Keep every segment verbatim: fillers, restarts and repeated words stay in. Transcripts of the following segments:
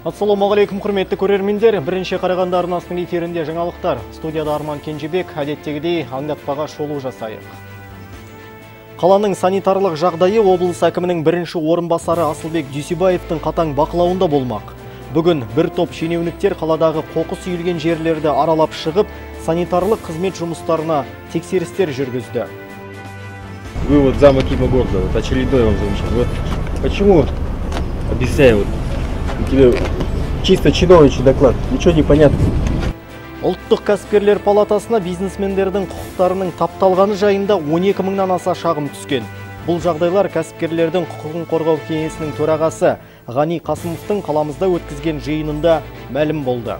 Ассалаумағалейкум, құрметті көрермендер. Бірінші Қарағанды арнасының эфирінде жаңалықтар. Студияда Арман Кенжебек, әдеттегідей аңдатпаға шолу жасайық. Қаланың санитарлық жағдайы облыс әкімінің бірінші орынбасары Асылбек Дүйсебаевтың қатаң бақылауында болмақ. Бүгін бір топ шенеуніктер қаладағы қоқыс үйілген жерлерді аралап шығып, санитарлық қызмет жұмыстарына тексерістер жүргізді. Вы вот зам Акима города, вот очередной вам замечание. Вот почему объясняю, вот тебе чисто чиновничий доклад, ничего не понятно. Ұлттық кәсіпкерлер палатасына бизнесмендердің құқықтарының тапталғаны жайында он екі мыңнан аса шағым түскен. Бұл жағдайлар кәсіпкерлердің құқығын қорғау кеңесінің төрағасы Ғани Қасымовтың қаламызда өткізген жиынында мәлім болды.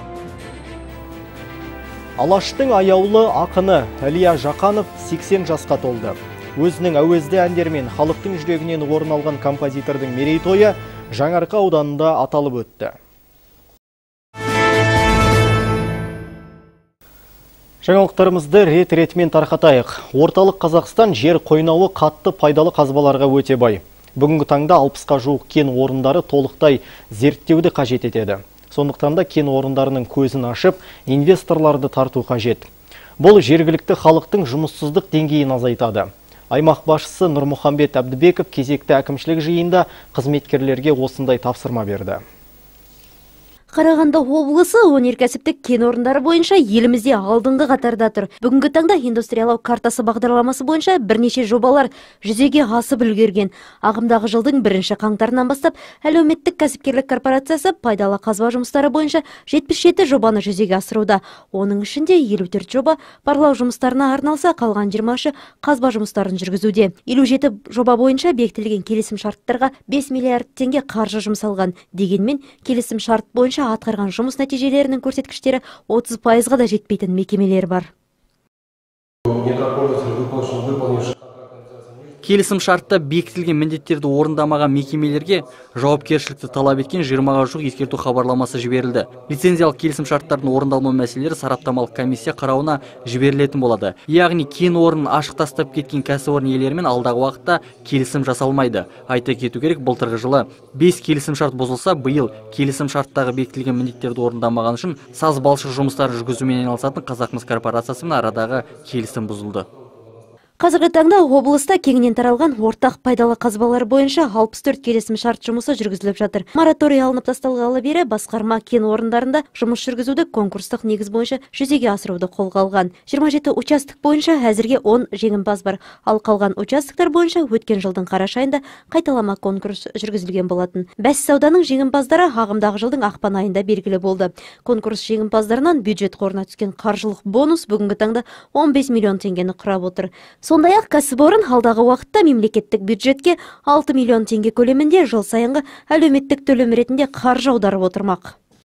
Алаштың аяулы ақыны Әлия Жақанов сексен жасқа толды. Өзінің әуезді әндермен халықтың жүрегінен орын алған композитордың мерейтойы Жаңарқа ауданында аталып өтті. Жаңалықтарымызды рет-ретмен тарқатайық. Орталық Қазақстан жер қойнауы қатты пайдалы қазбаларға өте бай. Бүгінгі таңда алпысқа жуық кен орындары толықтай зерттеуді қажет етеді. Сондықтан да кен орындарының көзін ашып, инвесторларды тарту қажет. Бұл жергілікті халықтың жұмыссыздық деңгейін азайтады. Аймақ басшысы Нұрмұхамбет Әбдібеков кезекті әкімшілік жиында қызметкерлерге осындай тапсырма берді. Қарағанды облысы өнеркәсіптік кен орындары бойынша елімізде алдыңғы қатарда тұр. Бүгінгі таңда индустриялау картасы бағдарламасы бойынша бірнеше жобалар жүзеге асып үлгерген. Ағымдағы жылдың бірінші қаңтарынан бастап әлеуметтік кәсіпкерлік корпорациясы пайдалы қазба жұмыстары бойынша жетпіс жеті жобаны жүзеге асыруда. Оның ішінде елу төрт жоба барлау жұмыстарына арналса, қалған жиырма үші қазба жұмыстарын жүргізуде. елу жеті жоба бойынша бекітілген келісім шарттарға бес миллиард теңге қаржы жұмсалған. Дегенмен келісім шарт бойынша атқарған жұмыс нәтижелерінің көрсеткіштері отыз пайызға да жетпейтін мекемелер бар. Келісім шартта бекітілген міндеттерді орындамаған мекемелерге жауапкершілікті талап еткен жиырмаға жуық ескерту хабарламасы жіберілді. Лицензиялық келісім шарттардың орындалмау мәселелері сараптамалық комиссия қарауына жіберілетін болады. Яғни кен орнын ашық тастап кеткен кәсіпорын иелерімен алдағы уақытта келісім жасалмайды. Айта кету керек, былтырғы жылы бес келісім шарт бұзылса, биыл келісім шарттағы бекітілген міндеттерді орындамаған үшін саз балшық жұмыстарын жүргізумен айналысатын Қазақмыс корпорациясымен арадағы келісім бұзылды. Қазіргі таңда облыста кеңінен таралған ортақ пайдалы қазбалар бойынша алпыс төрт келісім шарт жұмысы жүргізіліп жатыр. Мораторий алынып тасталғалы бері басқарма кен орындарында жұмыс жүргізуді конкурстық негіз бойынша жүзеге асыруды қолға алған. жиырма жеті участок бойынша әзірге он жеңімпаз бар. Ал қалған участоктар бойынша өткен жылдың қараша айында қайталама конкурс жүргізілген болатын. Бәссауданың жеңімпаздары ағымдағы жылдың ақпан айында белгілі болды. Конкурс жеңімпаздарынан бюджет қорына түскен қаржылық бонус бүгінгі таңда он бес миллион теңгені құрап отыр. Сондай-ақ кәсіпорын алдағы уақытта мемлекеттік бюджетке алты миллион теңге көлемінде жыл сайынғы әлеуметтік төлем ретінде қаржы аударып отырмақ.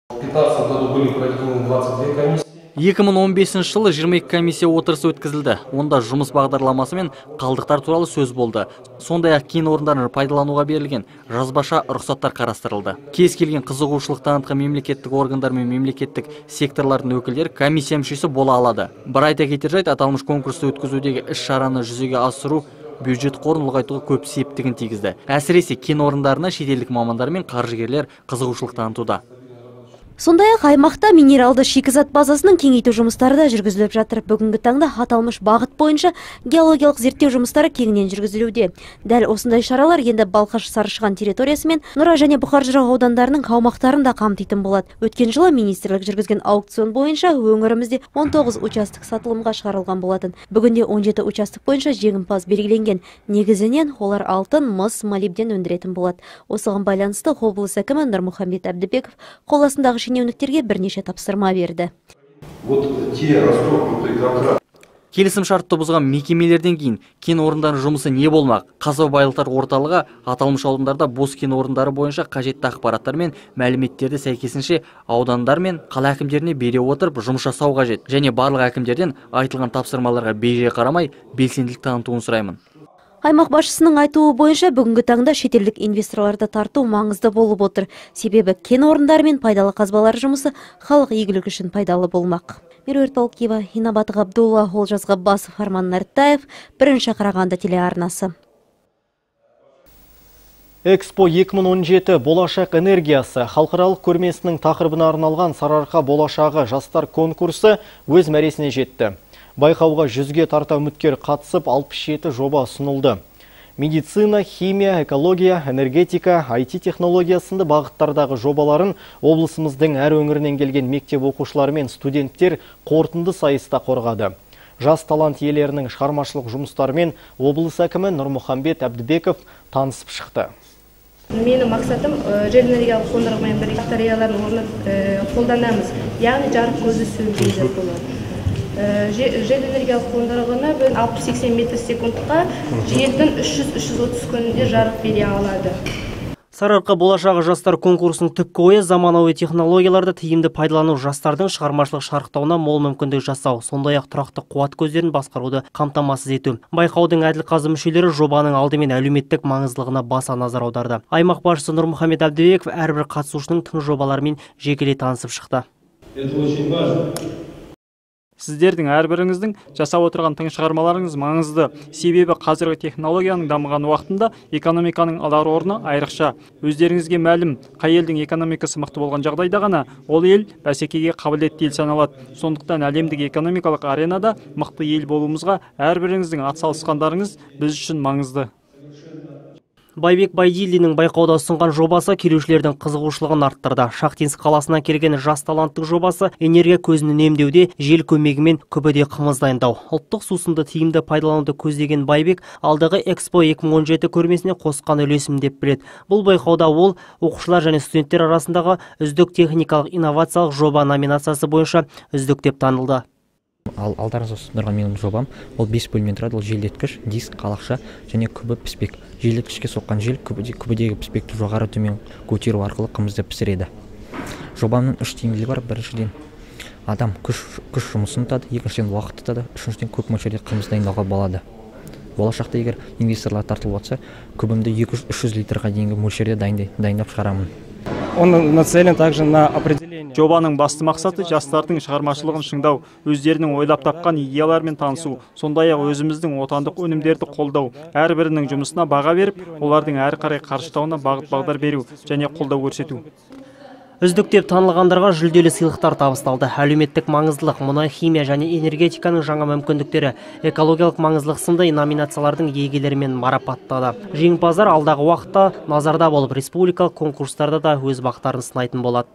екі мың он бесінші жылы жиырма екі комиссия отырысы өткізілді. Онда жұмыс бағдарламасы мен қалдықтар туралы сөз болды. Сондай-ақ кен орындарын пайдалануға берілген жазбаша рұқсаттар қарастырылды. Кез келген қызығушылық танытқан мемлекеттік органдар мен мемлекеттік секторлардың өкілдері комиссия мүшесі бола алады. Бір айта кетер жайт, аталмыш конкурсты өткізудегі іс-шараны жүзеге асыру бюджет қорын ұлғайтуға көп септігін тигізді. Әсіресе кен орындарына шетелдік мамандар мен қаржыгерлер қызығушылық танытуда. Сондай-ақ аймақта минералды шикізат базасының кеңейту жұмыстары да жүргізіліп жатыр. Бүгінгі таңда аталмыш бағыт бойынша геологиялық зерттеу жұмыстары кеңінен жүргізілуде. Дәл осындай шаралар енді Балқаш Сарышаған территориясы мен Нұра және Бұқар-Жырау аудандарының аумақтарын да қамтитын болады. Өткен жылы министрлік жүргізген аукцион бойынша өңірімізде он тоғыз участок сатылымға шығарылған болатын. Бүгінде он жеті участок бойынша жеңімпаз белгіленген. Негізінен олар алтын, мыс, молибден өндіретін болады. Осыған байланысты облыс әкімі Нұрмұхамбет Әбдібеков қоласындағы шенеуніктерге бірнеше тапсырма берді. Келісім шартты бұзған мекемелерден кейін кен орындарының жұмысы не болмақ? Қазба байлықтар орталығы аталмыш аудандарда бос кен орындары бойынша қажетті ақпараттар мен мәліметтерді сәйкесінше аудандар мен қала әкімдеріне бере отырып жұмыс жасау қажет. Және барлық әкімдерден айтылған тапсырмаларға бейжай қарамай белсенділік танытуын сұраймын. Аймақ басшысының айтуы бойынша бүгінгі таңда шетелдік инвесторларды тарту маңызды болып отыр. Себебі кен орындары мен пайдалы қазбалар жұмысы халық игілігі үшін пайдалы болмақ. Меруерт Полкиева, Инабат Ғабдулла, Олжас Ғаббасов, Арман Нартаев, бірінші Қарағанды телеарнасы. Экспо екі мың он жеті болашақ энергиясы халықаралық көрмесінің тақырыбына арналған Сарыарқа болашағы жастар конкурсы өз мәресіне жетті. Байқауға жүзге тарта үміткер қатысып, алпыс жеті жоба ұсынылды. Медицина, химия, экология, энергетика, ай ти технология сынды бағыттардағы жобаларын облысымыздың әр өңірінен келген мектеп оқушылары мен студенттер қорытынды сайыста қорғады. Жас талант иелерінің шығармашылық жұмыстарымен облыс әкімі Нұрмұхамбет Әбдібеков танысып шықты. Менің мақсатым жел энергиялық қондырғымен бірге батареяларын орнатып қолданамыз. Яғни жарық көзі сөнбейді болады. Жел энергиялық қондырғыны алпыс сексен метр секундқа желдің үш жүз үш жүз отыз күнінде жарық бере алады. Сарыарқа болашағы жастар конкурсының түпкі ойы заманауи технологияларды тиімді пайдалану, жастардың шығармашылық шарықтауына мол мүмкіндік жасау, сондай-ақ тұрақты қуат көздерін басқаруды қамтамасыз ету. Байқаудың әділ-қазы мүшелері жобаның алдымен әлеуметтік маңыздылығына баса назар аударды. Аймақ басшысы Нұрмұхамбет Әбдібеков әрбір қатысушының тың жобаларымен жекелей танысып шықты. Сіздердің әрбіріңіздің жасап отырған тың шығармаларыңыз маңызды. Себебі қазіргі технологияның дамыған уақытында экономиканың алар орны айрықша. Өздеріңізге мәлім, қай елдің экономикасы мықты болған жағдайда ғана ол ел бәсекеге қабілетті ел саналады. Сондықтан әлемдік экономикалық аренада мықты ел болуымызға әрбіріңіздің атсалысқандарыңыз біз үшін маңызды. Байбек Байдиллинің байқауда ұсынған жобасы келушілердің қызығушылығын арттырды. Шахтинск қаласынан келген жас таланттық жобасы энергия көзін үнемдеуде жел көмегімен күбіде қымыз дайындау. Ұлттық сусынды тиімді пайдалануды көздеген Байбек алдағы Экспо екі мың он жеті көрмесіне қосқан үлесім деп біледі. Бұл байқауда ол оқушылар және студенттер арасындағы үздік техникалық инновациялық жоба номинациясы бойынша үздік деп танылды. Ал алдарыңызда ұсынылған менің жобам ол бес бөлімнен тұрады. Ол желдеткіш, диск, қалақша және күбі піспек. Желдеткішке соққан жел күбідегі піспекті жоғары төмен көтеру арқылы қымызды пісіреді. Жобамның үш тиімділігі бар. Біріншіден адам күш күш жұмысын ұтады, екіншіден уақыт ұтады, үшіншіден көп мөлшерде қымыз дайындауға болады. Болашақта егер инвесторлар тартылып отырса, күбімді екі жүз үш жүз литрға дейінгі мөлшерде дайындап шығарамын. Он нацелен также на определение. Жобаның басты мақсаты жастардың шығармашылығын шыңдау, өздерінің ойлап тапқан идеялармен танысу, сондай-ақ өзіміздің отандық өнімдерді қолдау, әрбірінің жұмысына баға беріп, олардың әрі қарай қарыштауына бағыт-бағдар беру және қолдау көрсету. Үздік деп танылғандарға жүлделі сыйлықтар табысталды. Әлеуметтік маңыздылық, мұнай, химия және энергетиканың жаңа мүмкіндіктері, экологиялық маңыздылық сынды номинациялардың иегерлерімен марапаттады. Жеңімпаздар алдағы уақытта назарда болып, республикалық конкурстарда да өз бақтарын сынайтын болады.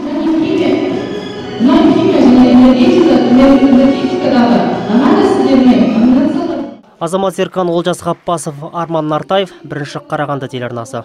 Азамат Серкан, Олжас Ғаппасов, Арман Нартаев, бірінші Қарағанды телеарнасы.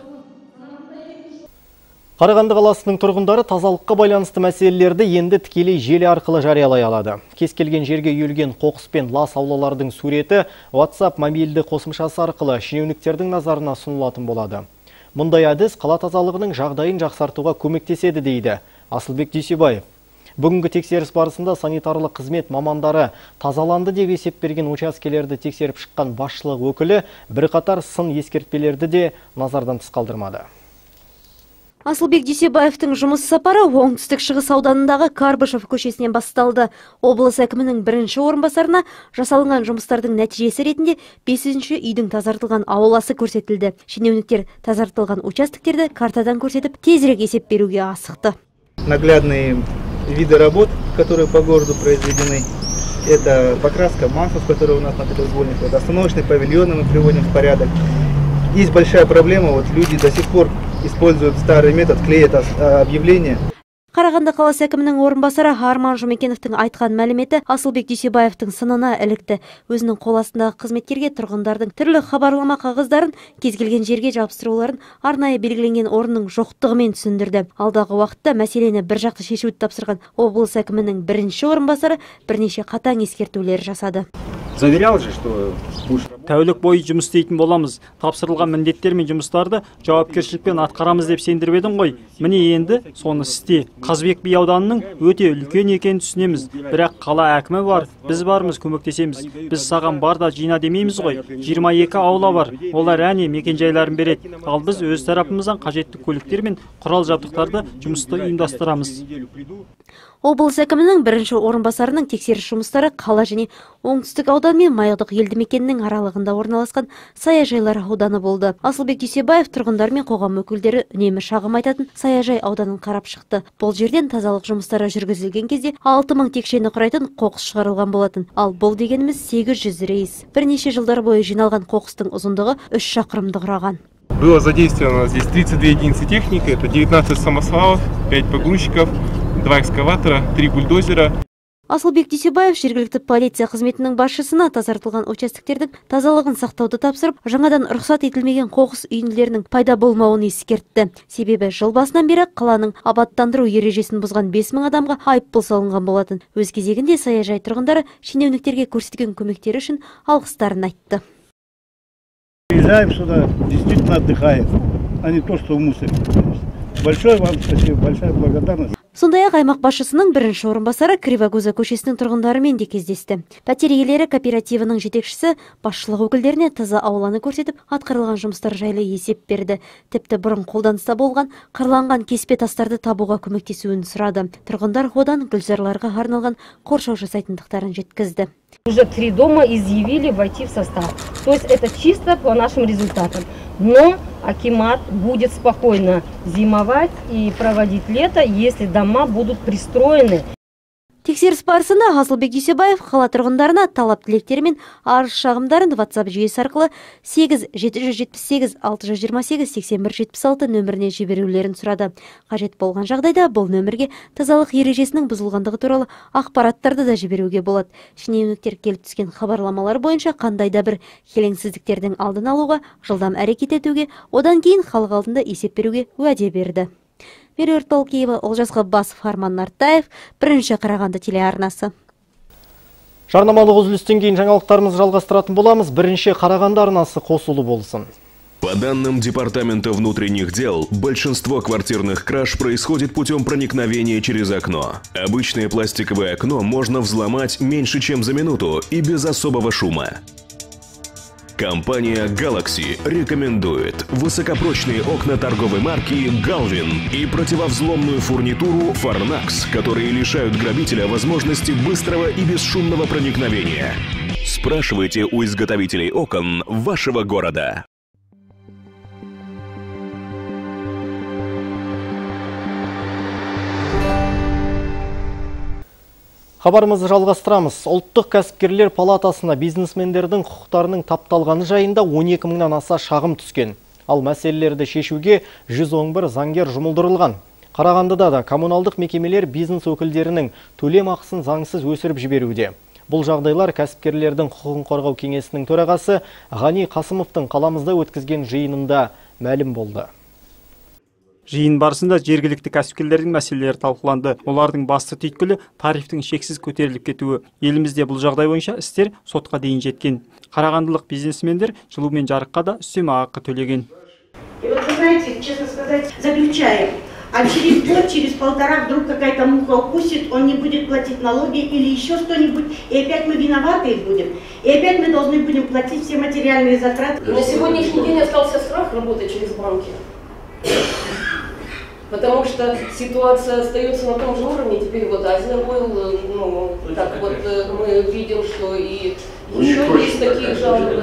Қарағанды қаласының тұрғындары тазалыққа байланысты мәселелерді енді тікелей желі арқылы жариялай алады. Кез келген жерге үйілген қоқыс пен лас аулалардың суреті WhatsApp мобильді қосымшасы арқылы шенеуніктердің назарына ұсынылатын болады. Мұндай әдіс қала тазалығының жағдайын жақсартуға көмектеседі дейді Асылбек Дүйсебаев. Бүгінгі тексеріс барысында санитарлық қызмет мамандары тазаланды деп есеп берген учаскелерді тексеріп шыққан басшылық өкілі бірқатар сын ескертпелерді де назардан тыс қалдырмады. Асылбек Дүйсебаевтың жұмыс сапары оңтүстік шығыс ауданындағы Карбышев көшесінен басталды. Облыс әкімінің бірінші орынбасарына жасалынған жұмыстардың нәтижесі ретінде бесінші үйдің тазартылған ауласы көрсетілді. Шенеуніктер тазартылған участоктерді картадан көрсетіп, тезірек есеп беруге асықты. Наглядные виды работ, которые по городу произведены, это покраска массов, которые у нас на треугольник, это остановочные павильоны мы приводим в порядок. Есть большая проблема, вот люди до сих пор используют старый метод, клеят объявления. Қарағанды қаласы әкімінің орынбасары Арман Жұмекеновтің айтқан мәліметі Асылбек Дүйсебаевтың сынына ілікті. Өзінің қол астындағы қызметкерге тұрғындардың түрлі хабарлама қағаздарын кез келген жерге жабыстыруларын арнайы белгіленген орынның жоқтығымен түсіндірді. Алдағы уақытта мәселені бір жақты шешуді тапсырған облыс әкімінің бірінші орынбасары бірнеше қатаң ескертулер жасады. Заверял же, что тәулік бойы жұмыс істейтін боламыз. Тапсырылған міндеттер мен жұмыстарды жауапкершілікпен атқарамыз деп сендіріп едің ғой. Міне енді соны істе. Қазыбек би ауданының өте үлкен екенін түсінеміз. Бірақ қала әкімі бар, біз бармыз, көмектесеміз. Біз саған бар да жина демейміз ғой. жиырма екі аула бар. Олар әне мекенжайларын береді. Ал біз өз тарапымыздан қажетті көліктер мен құрал жабдықтарды жұмысты ұйымдастырамыз. Облыс әкімінің бірінші орынбасарының тексеріс жұмыстары қала және оңтүстік аудан ауданы мен Майқұдық елді мекенінің аралығында орналасқан саяжайлар ауданы болды. Асылбек Дүйсебаев тұрғындар мен қоғам өкілдері үнемі шағым айтатын саяжай ауданын қарап шықты. Бұл жерден тазалық жұмыстары жүргізілген кезде алты мың текшені құрайтын қоқыс шығарылған болатын. Ал бұл дегеніміз сегіз жүз рейс. Бірнеше жылдар бойы жиналған қоқыстың ұзындығы үш шақырымды құраған. Было задействовано здесь тридцать две единицы техники, это девятнадцать самосвалов, пять погрузчиков, два экскаватора, три бульдозера. Асылбек Дүйсебаев жергілікті полиция қызметінің басшысына тазартылған участоктердің тазалығын сақтауды тапсырып, жаңадан рұқсат етілмеген қоқыс үйінділерінің пайда болмауын ескертті. Себебі жыл басынан бері қаланың абаттандыру ережесін бұзған бес мың адамға айыппұл салынған болатын. Өз кезегінде саяжай тұрғындары шенеуніктерге көрсеткен көмектері үшін алғыстарын айтты. Приезжаем сюда, действительно отдыхаем, а не то, что в мусоре. Большое вам спасибо, большая благодарность. Сондай-ақ аймақ басшысының бірінші орынбасары Кривогуза көшесінің тұрғындарымен де кездесті. Пәтер иелері кооперативінің жетекшісі басшылық өкілдеріне таза ауланы көрсетіп, атқарылған жұмыстар жайлы есеп берді. Тіпті бұрын қолданыста болған қырланған кеспе тастарды табуға көмектесуін сұрады. Тұрғындар одан гүлзарларға арналған қоршау жасайтындықтарын жеткізді. Уже три дома изъявили войти в состав. То есть это чисто по нашим результатам. Но акимат будет спокойно зимовать и проводить лето, если дома будут пристроены. Тексеріс барысында Асылбек Дүйсебаев қала тұрғындарына талап тілектері мен арыз шағымдарын WhatsApp жүйесі арқылы сегіз жеті жүз жетпіс сегіз алты жүз жиырма сегіз сексен бір жетпіс алты нөміріне жіберулерін сұрады. Қажет болған жағдайда бұл нөмірге тазалық ережесінің бұзылғандығы туралы ақпараттарды да жіберуге болады. Шенеуніктер келіп түскен хабарламалар бойынша қандай да бір келеңсіздіктердің алдын алуға, жылдам әрекет етуге, одан кейін халық алдында есеп беруге уәде берді. Меруерт Толкиева, Олжас Ғаббасов, Арман Нартаев, бірінші Қарағанды телеарнасы. Жарнамалық үзілістен кейін жаңалықтарымыз жалғастыратын боламыз. Бірінші Қарағанды арнасы қосулы болсын. По данным Департамента внутренних дел, большинство квартирных краж происходит путем проникновения через окно. Обычное пластиковое окно можно взломать меньше, чем за минуту и без особого шума. Компания Galaxy рекомендует высокопрочные окна торговой марки Galvin и противовзломную фурнитуру Farnax, которые лишают грабителя возможности быстрого и бесшумного проникновения. Спрашивайте у изготовителей окон вашего города. Хабарымызды жалғастырамыз. Ұлттық кәсіпкерлер палатасына бизнесмендердің құқықтарының тапталғаны жайында он екі мыңнан аса шағым түскен. Ал мәселелерді шешуге жүз он бір заңгер жұмылдырылған. Қарағандыда да коммуналдық мекемелер бизнес өкілдерінің төлем ақысын заңсыз өсіріп жіберуде. Бұл жағдайлар кәсіпкерлердің құқығын қорғау кеңесінің төрағасы Ғани Қасымовтың қаламызда өткізген жиынында мәлім болды. Жиын барысында жергілікті кәсіпкерлердің мәселелері талқыланды. Олардың басты түйткілі тарифтің шексіз көтеріліп кетуі. Елімізде бұл жағдай бойынша істер сотқа дейін жеткен. Қарағандылық бизнесмендер жылу мен жарыққа да үстеме ақы төлеген. И вот вы знаете, честно сказать, заключаем. А через год, через полтора вдруг какая-то муха укусит, он не будет платить налоги или еще что-нибудь, и опять мы виноваты будем. И опять мы должны будем платить все материальные затраты. На сегодняшний день остался страх работать через банки. Потому что ситуация остается на том же уровне. Теперь вот Азия был, ну, так вот мы видим, что и еще есть такие жалобы.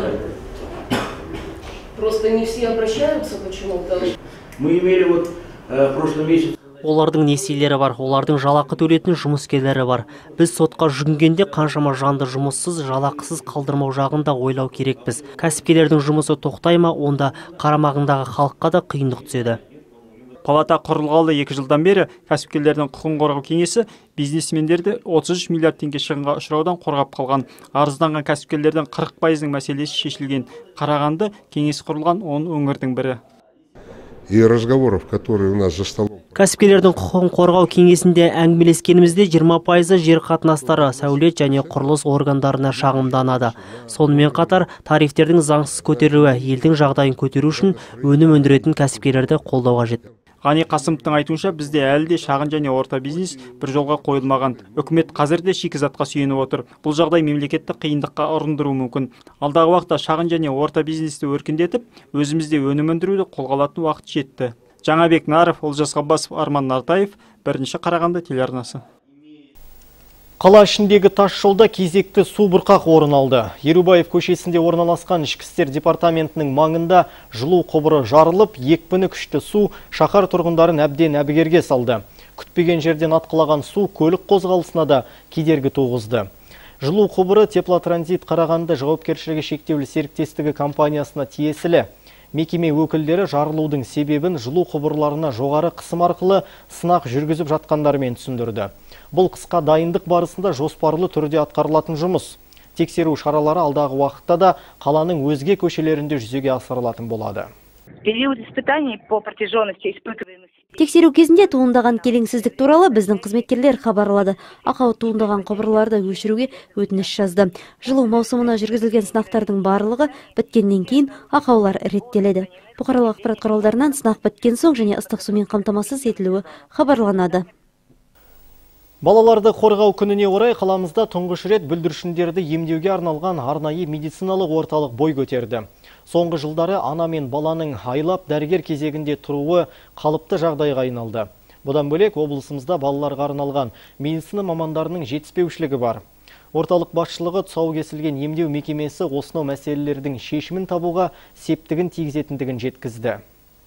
Просто не все обращаются почему-то. Мы имели вот э, в прошлом месяце. Олардың несиелері бар, олардың жалақы төлетін жұмыскерлері бар. Біз сотқа жүгінгенде қаншама жанды жұмыссыз, жалақысыз қалдырмау жағында ойлау керекпіз. Кәсіпкерлердің жұмысы тоқтай ма, онда қарамағындағы халыққа да қиындық түседі. Палата құрылғалы екі жылдан бері кәсіпкерлердің құқығын қорғау кеңесі бизнесмендерді отыз үш миллиард теңге шығынға ұшыраудан қорғап қалған. Арызданған кәсіпкерлердің қырық пайызының мәселесі шешілген. Қарағанды кеңес құрылған он өңірдің бірі. И разговоров, которые у нас за столом. Кәсіпкерлердің құқығын қорғау кеңесінде әңгімелескенімізде жиырма пайызы жер қатынастары, сәулет және құрылыс органдарына шағымданады. Сонымен қатар тарифтердің заңсыз көтерілуі, елдің жағдайын көтеру үшін өнім өндіретін кәсіпкерлерді қолдау қажет. Ғани Қасымовтың айтуынша бізде әлі де шағын және орта бизнес бір жолға қойылмаған. Үкімет қазір де шикізатқа сүйеніп отыр. Бұл жағдай мемлекетті қиындыққа ұрындыруы мүмкін. Алдағы уақытта шағын және орта бизнесті өркендетіп, өзімізде өнім өндіруді қолға алатын уақыт жетті. Жаңабек Наров, Олжас Ғаббасов, Арман Нартаев, бірінші Қарағанды телеарнасы. Қала ішіндегі тас жолда кезекті су бұрқақ орын алды. Ерубаев көшесінде орналасқан ішкі істер департаментінің маңында жылу құбыры жарылып, екпіні күшті су шаһар тұрғындарын әбден әбігерге салды. Күтпеген жерден атқылаған су көлік қозғалысына да кедергі туғызды. Жылу құбыры Теплотранзит Қарағанды жауапкершілігі шектеулі серіктестігі компаниясына тиесілі. Мекеме өкілдері жарылудың себебін жылу құбырларына жоғары қысым арқылы сынақ жүргізіп жатқандарымен түсіндірді. Бұл қысқа дайындық барысында жоспарлы түрде атқарылатын жұмыс. Тексеру шаралары алдағы уақытта да қаланың өзге көшелерінде жүзеге асырылатын болады. Период испытаний по протяженности испытываемых. Тексеру кезінде туындаған келеңсіздік туралы біздің қызметкерлер хабарлады. Ақау туындаған құбырларды өшіруге өтініш жазды. Жылу маусымына жүргізілген сынақтардың барлығы біткеннен кейін ақаулар реттеледі. Бұқаралық ақпарат құралдарынан сынақ біткен соң және ыстық сумен қамтамасыз етілуі хабарланады. Балаларды қорғау күніне орай қаламызда тұңғыш рет бүлдіршіндерді емдеуге арналған арнайы медициналық орталық бой көтерді. Соңғы жылдары ана мен баланың айлап дәрігер кезегінде тұруы қалыпты жағдайға айналды. Бұдан бөлек облысымызда балаларға арналған медицина мамандарының жетіспеушілігі бар. Орталық басшылығы тұсауы кесілген емдеу мекемесі осынау мәселелердің шешімін табуға септігін тигізетіндігін жеткізді.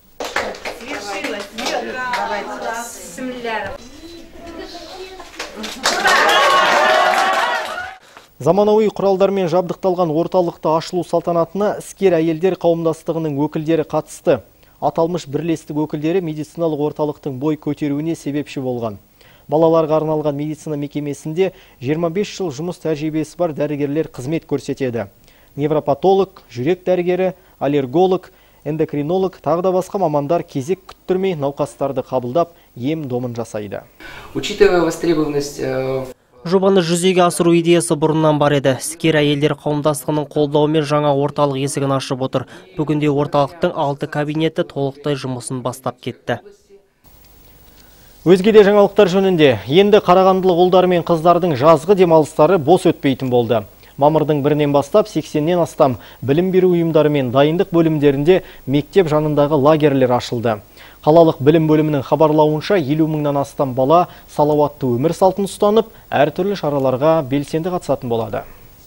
Заманауи құралдармен жабдықталған орталықты ашылу салтанатына іскер әйелдер қауымдастығының өкілдері қатысты. Аталмыш бірлестік өкілдері медициналық орталықтың бой көтеруіне себепші болған. Балаларға арналған медицина мекемесінде жиырма бес жыл жұмыс тәжірибесі бар дәрігерлер қызмет көрсетеді. Невропатолог, жүрек дәрігері, аллерголог, эндокринолог, тағы да басқа мамандар кезек күттірмей науқастарды қабылдап, ем домын жасайды. Учитывая востребованность Жобаны жүзеге асыру идеясы бұрыннан бар еді. Іскер әйелдер қауымдастығының қолдауымен жаңа орталық есігін ашып отыр. Бүгінде орталықтың алты кабинеті толықтай жұмысын бастап кетті. Өзге де жаңалықтар жөнінде, енді қарағандылық ұлдар мен қыздардың жазғы демалыстары бос өтпейтін болды. Мамырдың бірінен бастап сексеннен астам білім беру ұйымдары мен дайындық бөлімдерінде мектеп жанындағы лагерлер ашылды. Қалалық білім бөлімінің хабарлауынша елу мыңнан астам бала салауатты өмір салтын ұстанып, әртүрлі шараларға белсенді қатысатын болады.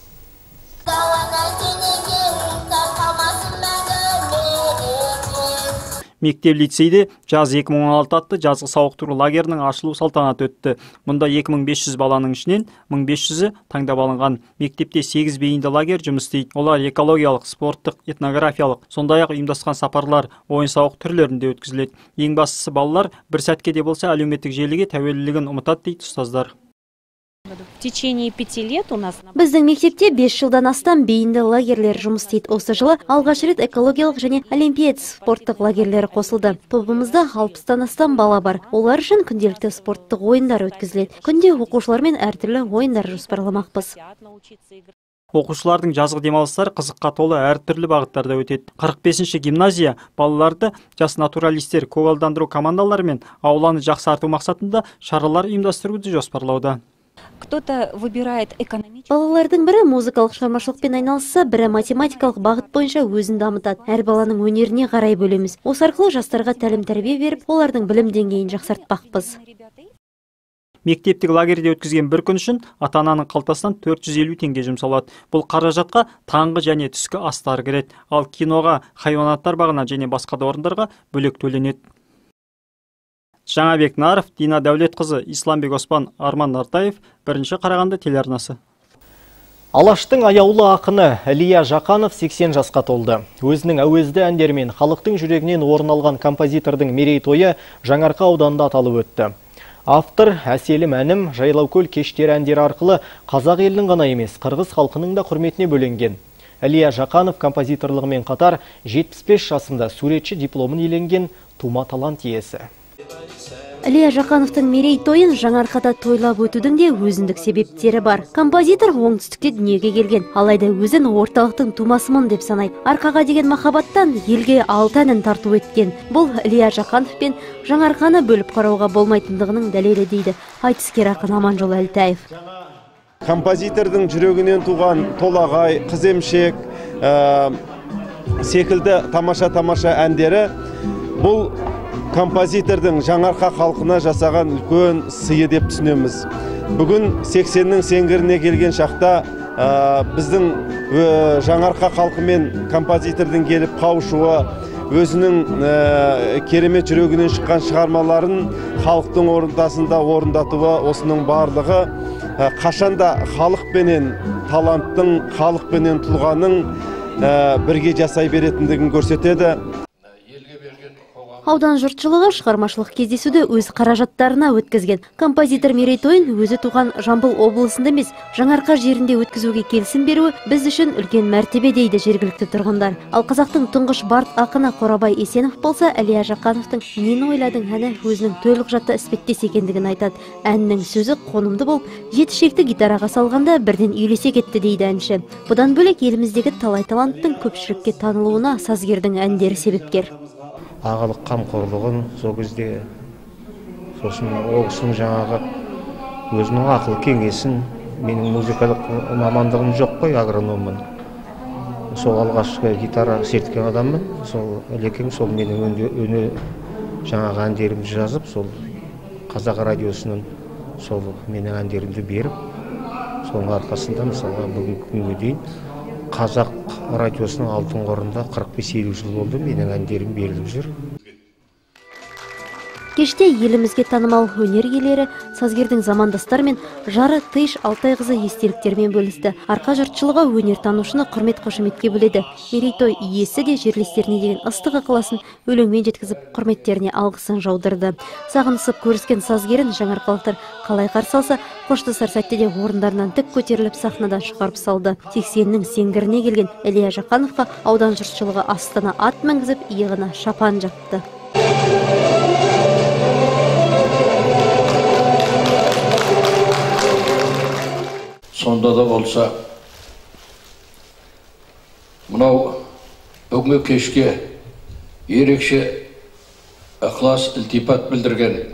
Мектеп лицейде жаз екі мың он алты атты жазғы сауықтыру лагерінің ашылу салтанаты өтті. Мұнда екі мың бес жүз баланың ішінен мың бес жүзі таңдап алынған. Мектепте сегіз бейінді лагер жұмыс істейді. Олар экологиялық, спорттық, этнографиялық, сондай-ақ ұйымдасқан сапарлар, ойын-сауық түрлерінде өткізіледі. Ең бастысы балалар бір сәтке де болса әлеуметтік желіге тәуелділігін ұмытады дейді ұстаздар. В течение пяти лет у нас біздің мектепте бес жылдан астам бейінді лагерлер жұмыс істейді. Осы жылы алғаш рет экологиялық және олимпиад спорттық лагерлері қосылды. Тобымызда алпыстан астам бала бар. Олар үшін күнделікті спорттық ойындар өткізіледі. Күнде оқушылармен әртүрлі ойындар жоспарламақпыз. Оқушылардың жазғы демалыстары қызыққа толы әртүрлі бағыттарда өтеді. қырық бесінші гимназия балаларды жас натуралистер көгалдандыру командалары мен ауланы жақсарту мақсатында шаралар ұйымдастыруды жоспарлауда. Кто-то выбирает экономический. Балалардың бірі музыкалық шығармашылықпен айналысса, бірі математикалық бағыт бойынша өзін дамытады. Әр баланың өнеріне қарай бөлеміз. Осы арқылы жастарға тәлім тәрбие беріп, олардың білім деңгейін жақсартпақпыз. Мектептік лагерьде өткізген бір күн үшін ата-ананың қалтасынан төрт жүз елу теңге жұмсалады. Бұл қаражатқа таңғы және түскі астар кіреді. Ал киноға, хайуанаттар бағына және басқа да орындарға бөлек төленеді. Жаңабек Наров, Дина Дәулетқызы, Исламбек Оспан, Арман Нартаев, бірінші Қарағанды телеарнасы. Алаштың аяулы ақыны Ілия Жақанов сексен жасқа толды. Өзінің әуезді әндерімен халықтың жүрегінен орын алған композитордың мерейтойы Жаңарқа ауданында аталып өтті. Автор әселім әнім Жайлаукөл кештері әндері арқылы қазақ елінің ғана емес, қырғыз халқының да құрметіне бөленген. Ілия Жақанов композиторлығымен қатар жетпіс бес жасында суретші дипломын иеленген тума талант иесі. Ілия Жақановтың мерейтойын Жаңарқада тойлап өтудің де өзіндік себептері бар. Композитор оңтүстікте дүниеге келген, алайда өзін орталықтың тумасымын деп санайды. Арқаға деген махаббаттан елге алты әнін тарту еткен. Бұл Ілия Жақанов пен Жаңарқаны бөліп қарауға болмайтындығының дәлелі дейді айтыскер ақын Аманжол Әлтаев. Композитордың жүрегінен туған толағай, қыземшек секілді тамаша-тамаша әндері бұл композитордың Жаңарқа халқына жасаған үлкен сыйы деп түсінеміз. Бүгін сексеннің сеңгіріне келген шақта біздің Жаңарқа халқымен композитордың келіп қауышуы, өзінің керемет жүрегінен шыққан шығармаларын халықтың орындасында орындатуы, осының барлығы қашанда халықпенен таланттың, халықпенен тұлғаның бірге жасай беретіндігін көрсетеді. Аудан жұртшылығы шығармашылық кездесуді өз қаражаттарына өткізген. Композитор мерейтойын өзі туған Жамбыл облысында емес, Жаңарқа жерінде өткізуге келісім беруі біз үшін үлкен мәртебе дейді жергілікті тұрғындар. Ал қазақтың тұңғыш бард ақыны Қорабай Есенов болса, Әлия Жақановтың «Нені ойладың» әні өзінің тойлық жатты іспеттес екендігін айтады. Әннің сөзі қонымды болып, жеті шекті гитараға салғанда бірден үйлесе кетті дейді әнші. Бұдан бөлек еліміздегі талай таланттың көпшілікке танылуына сазгердің әндері себепкер. Ағалық қамқорлығын сол кезде, сосын ол кісінің жаңағы өзінің ақыл кеңесін, менің музыкалық мамандығым жоқ қой, агрономмын. Сол алғашқы гитара серткен адаммын. Сол Әлекең сол менің өне жаңағы әндерімді жазып, сол Қазақ радиосының сол менің әндерімді беріп, соның арқасында мысалға бүгінгі күнге дейін Қазақ радиосының алтын қорында қырық бес елу жыл болды, менің әндерім беріліп жүр. Кеште елімізге танымал өнер иелері, сазгердің замандастары мен жары Тыйш Алтайқызы естеліктермен бөлісті. Арқа жұртшылығы өнертанушыны құрмет қошеметке бөледі. Мерейтой иесі де жерлестеріне деген ыстық ықыласын өлеңмен жеткізіп, құрметтеріне алғысын жаудырды. Сағынысып көріскен сазгерін жаңарқалықтар қалай қарсы алса, қоштасар сәтте де орындарынан тік көтеріліп сахнадан шығарып салды. сексеннің сеңгіріне келген Әлия Жақановқа аудан жұртшылығы астына ат мінгізіп, иығына шапан жапты. Сонда да болса, мынау бүгінгі кешке ерекше ықылас ілтипат білдірген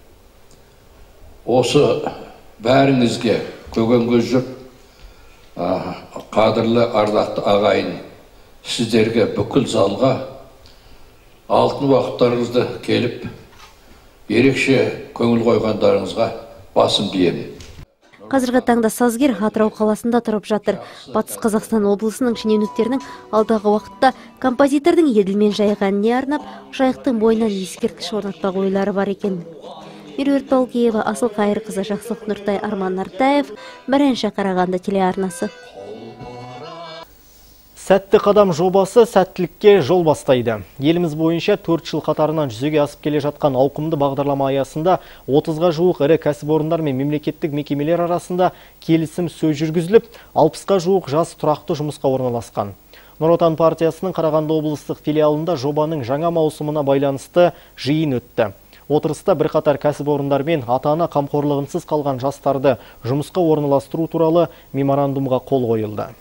осы бәріңізге көген көз жұрт, қадірлі ардақты ағайын, сіздерге бүкіл залға алтын уақыттарыңызды келіп ерекше көңіл қойғандарыңызға басым биемін. Қазіргі таңда сазгер Атырау қаласында тұрып жатыр. Батыс Қазақстан облысының шенеуніктерінің алдағы уақытта композитордың Еділмен жайық әніне арнап, жайықтың бойынан ескерткіш орнатпақ ойлары бар екен. Меруерт Балкеева, Асыл Қайырқызы, Жақсылық Нұртай, Арман Нартаев, Бірінші Қарағанды телеарнасы. Сәтті қадам жобасы сәттілікке жол бастайды. Еліміз бойынша төрт жыл қатарынан жүзеге асып келе жатқан ауқымды бағдарлама аясында отызға жуық ірі кәсіпорындар мен мемлекеттік мекемелер арасында келісім сөз жүргізіліп, алпысқа жуық жас тұрақты жұмысқа орналасқан. Нұр Отан партиясының Қарағанды облыстық филиалында жобаның жаңа маусымына байланысты жиын өтті. Отырыста бірқатар кәсіпорындар мен ата-ана қамқорлығынсыз қалған жастарды жұмысқа орналастыру туралы меморандумға қол қойылды.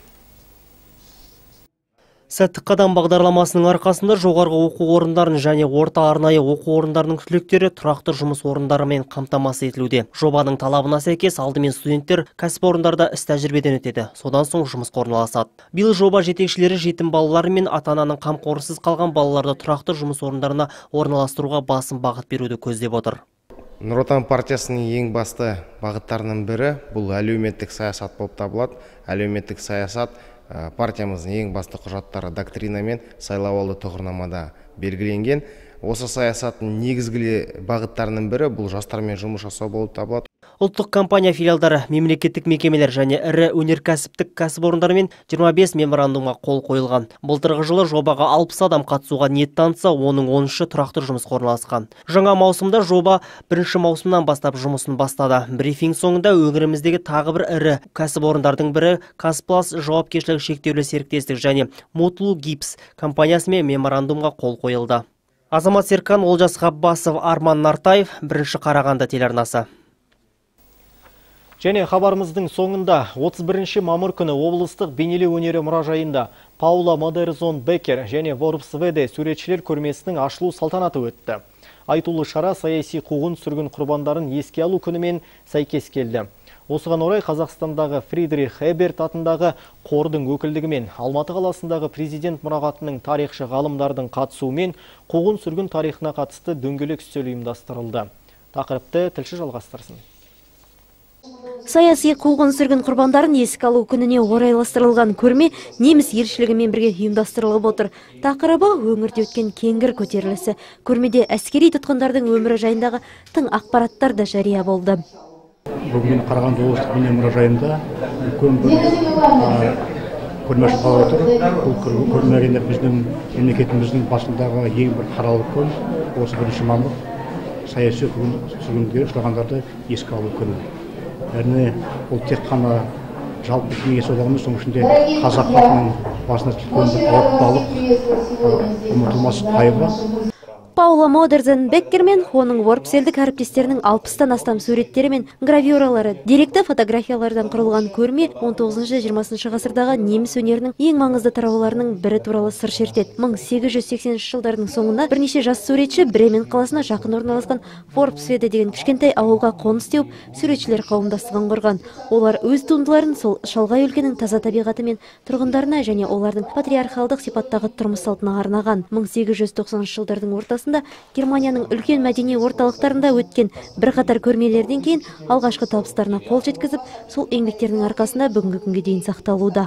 Сәттік қадам бағдарламасының арқасында жоғарғы оқу орындарын және орта арнайы оқу орындарының түлектері тұрақты жұмыс орындарымен қамтамасыз етілуде. Жобаның талабына сәйкес алдымен студенттер кәсіпорындарда іс тәжірибеден өтеді, содан соң жұмысқа орналасады. Биыл жоба жетекшілері жетім балалар мен ата-ананың қамқорсыз қалған балаларды тұрақты жұмыс орындарына орналастыруға басым бағыт беруді көздеп отыр. Нұр Отан партиясының ең басты бағыттарының бірі бұл әлеуметтік саясат болып табылады. Әлеуметтік саясат партиямыздың ең басты құжаттары доктрина мен сайлауалды тұғырнамада белгіленген. Осы саясаттың негізгі бағыттарының бірі бұл жастармен жұмыс жасау болып табылады. Ұлттық компания филиалдары, мемлекеттік мекемелер және ірі өнеркәсіптік кәсіпорындармен жиырма бес меморандумға қол қойылған. Былтырғы жылы жобаға алпыс адам қатысуға ниет танытса, оның он үші тұрақты жұмысқа орналасқан. Жаңа маусымда жоба бірінші маусымнан бастап жұмысын бастады. Брифинг соңында өңіріміздегі тағы бір ірі кәсіпорындардың бірі Қазплас жауапкершілігі шектеулі серіктестік және Мотулу Гипс компаниясымен меморандумға қол қойылды. Азамат Серкан, Олжас Ғаббасов, Арман Нартаев, Бірінші Қарағанды телеарнасы. Және хабарымыздың соңында отыз бірінші мамыр күні облыстық бейнелеу өнері мұражайында Паула Модерзон Бекер және Ворбсведе суретшілер көрмесінің ашылу салтанаты өтті. Айтулы шара саяси қуғын сүргін құрбандарын еске алу күнімен сәйкес келді. Осыған орай Қазақстандағы Фридрих Эберт атындағы қордың өкілдігімен Алматы қаласындағы президент мұрағатының тарихшы ғалымдардың қатысуымен қуғын сүргін тарихына қатысты дөңгелек үстел ұйымдастырылды. Тақырыпты тілші жалғастырсын. Саяси қуғын-сүргін құрбандарын еске алу күніне орайластырылған көрме неміс елшілігімен бірге ұйымдастырылып отыр. Тақырыбы өңірде өткен кеңгір көтерілісі. Көрмеде әскери тұтқындардың өмірі жайындағы тың ақпараттар да жария болды. Бүгін Қарағанды облыстық бейнеу мұражайында үлкен бір көрме ашылғалы отыр. Бұл көрме әрине біздің мемлекетіміздің басындағы ең бір қаралы күн. Осы бірінші мамыр саяси қуғын-сүргінге ұшырағандарды еске алу күні. Әрине ол тек қана жалпы кеңес одағымыз, соның ішінде қазақ халқының басына түскен бір ауыртпалық, ұмытылмас қайғы. Паула Модерзен Беккер мен оның ворпселдік әріптестерінің алпыстан астам суреттері мен гравюралары, деректі фотографиялардан құрылған көрме он тоғызыншы жиырмасыншы ғасырдағы неміс өнерінің ең маңызды тарауларының бірі туралы сыр шертеді. мың сегіз жүз сексенінші жылдардың соңында бірнеше жас суретші Бремен қаласына жақын орналасқан Ворпсведе деген кішкентай ауылға қоныс теуіп, суретшілер қауымдастығын құрған. Олар өз туындыларын сол шалғай өлкенің таза табиғаты мен тұрғындарына және олардың патриархалдық сипаттағы тұрмыс салтына арнаған. мың сегіз жүз тоқсаныншы жылдардың ортасында Германияның үлкен мәдени орталықтарында өткен бірқатар көрмелерден кейін алғашқы табыстарына қол жеткізіп, сол еңбектердің арқасында бүгінгі күнге дейін сақталуда.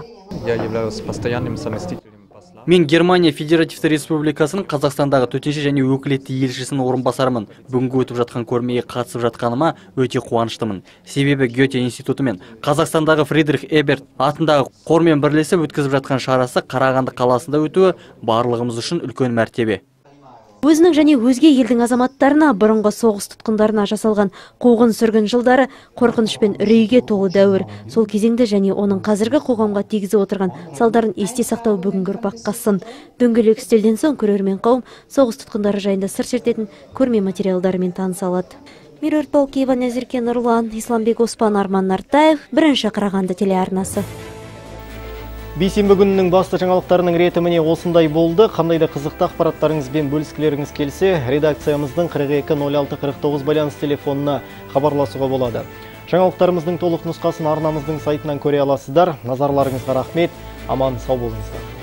Мен Германия Федеративті Республикасының Қазақстандағы төтенше және өкілетті елшісінің орынбасарымын. Бүгінгі өтіп жатқан көрмеге қатысып жатқаныма өте қуаныштымын. Себебі Гёте институты мен Қазақстандағы Фридрих Эберт атындағы қормен бірлесіп өткізіп жатқан шарасы Қарағанды қаласында өтуі барлығымыз үшін үлкен мәртебе. Өзінің және өзге елдің азаматтарына, бұрынғы соғыс тұтқындарына жасалған қуғын-сүргін жылдары қорқыныш пен үрейге толы дәуір. Сол кезеңді және оның қазіргі қоғамға тигізіп отырған салдарын есте сақтау бүгінгі ұрпаққа сын. Дөңгелек үстелден соң көрермен қауым соғыс тұтқындары жайында сыр шертетін көрме материалдарымен таныса алады. Меруерт Полкиева, Назерке Нұрлан, Исламбек Оспан, Арман Нартаев, бірінші Қарағанды телеарнасы. Бейсенбі күнінің басты жаңалықтарының реті міне осындай болды. Қандай да қызықты ақпараттарыңызбен бөліскілеріңіз келсе, редакциямыздың қырық екі нөл алты қырық тоғыз байланыс телефонына хабарласуға болады. Жаңалықтарымыздың толық нұсқасын арнамыздың сайтынан көре аласыздар. Назарларыңызға рахмет. Аман сау болыңыздар.